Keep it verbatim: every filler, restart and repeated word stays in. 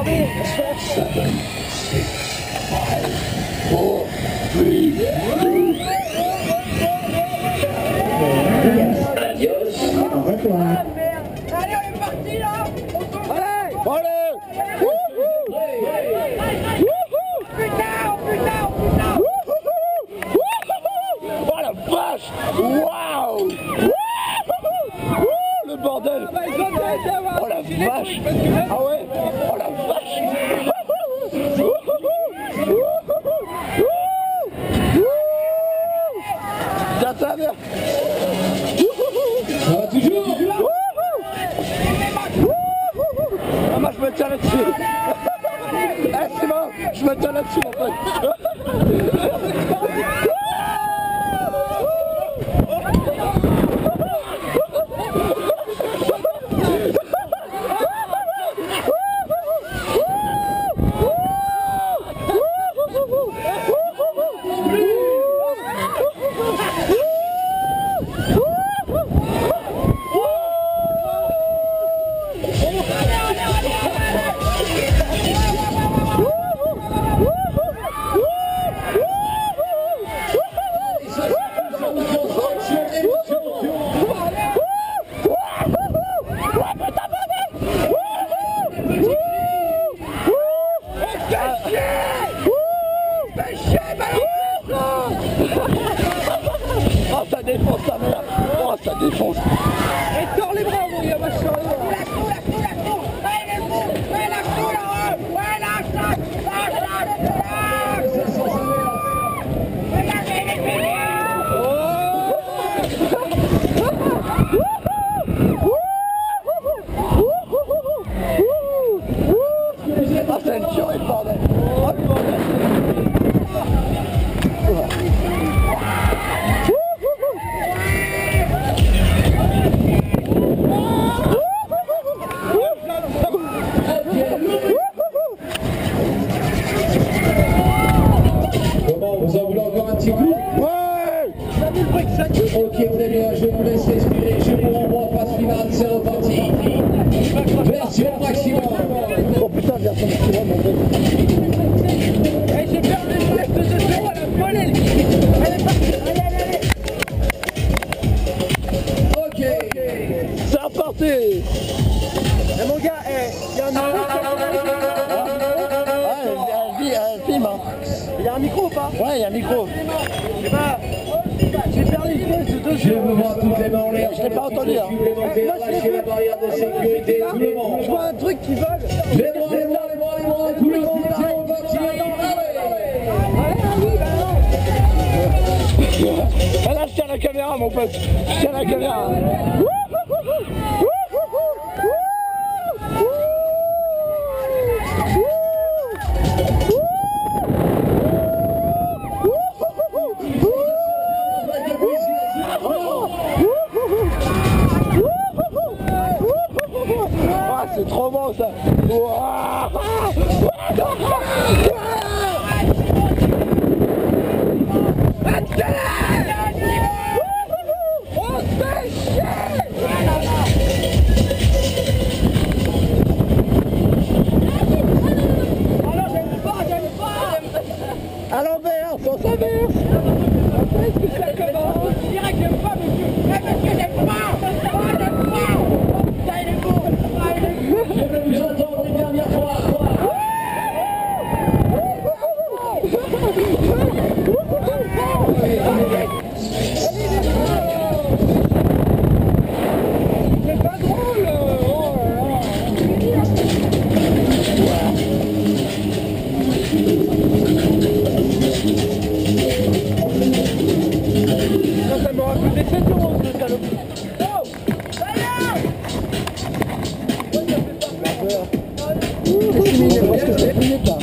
Seven, six, five, four, three, two. Adios. Au revoir. Allez, on est parti là. Allez, allez. Wouhou. Wouhou. Putain, putain, putain. Wouhou. Oh la vache. Waouh. Wouhou. Le bordel. Oh la vache. Ah ouais. Oh la vache. Tiens ta mère. Ça va toujours? Ah, moi je me tiens là-dessus. Eh, c'est bon, je me tiens là-dessus mon pote. Oh ça défonce ta mère. Oh ça défonce. Et tord les bras, mon gars, machin. La cou, la cou, la cou. Ouais, les bouts. Ouais, la cou, là. Ouais, lâche, lâche, lâche, lâche, lâche. Regardez les vidéos. Ah c'est une tuerie le bordel. Oh le bordel. Comment, vous en voulez encore un petit coup? Ouais. Ok, très bien, je vous laisse respirer. Je vous renvoie en phase finale, c'est reparti. Version maximum. Oh putain, viens sur le mon pote. Eh, j'ai perdu le chef de ce zéro à la volée. Allez, parti. Allez, allez, allez. Ok. C'est reparti. Eh, mon gars, eh, il y a un micro. Ouais, il y a un film hein. Il y a un micro ou pas? Ouais, il y a un micro. Eh ben, j'ai perdu le chef de deux Je zéro. vous vois toutes les mains en l'air. Je l'ai pas entendu, hein. Supplémentaire, lâchez la barrière de sécurité, tout le monde. Je vois un truc qui vole. Les bras, les bras, les bras, les bras, tout le monde, c'est reparti. Ah là, je tiens la caméra, mon pote. Je tiens la caméra. Ah, c'est trop bon ça. Ouah. À l'envers, sans s'inverse. Qu'est-ce que ça commence? Je dirais que j'aime pas, monsieur. Eh, monsieur, j'aime pas. Ah, j'aime pas. Ça, il est beau. Ah, il est beau. Je veux vous entendre une dernière fois. C'est pas drôle. Oh là là. Ça, ça m'aura coûté sept euros, ce salope. Oh, ça y est. C'est fini, parce que c'est fini, là.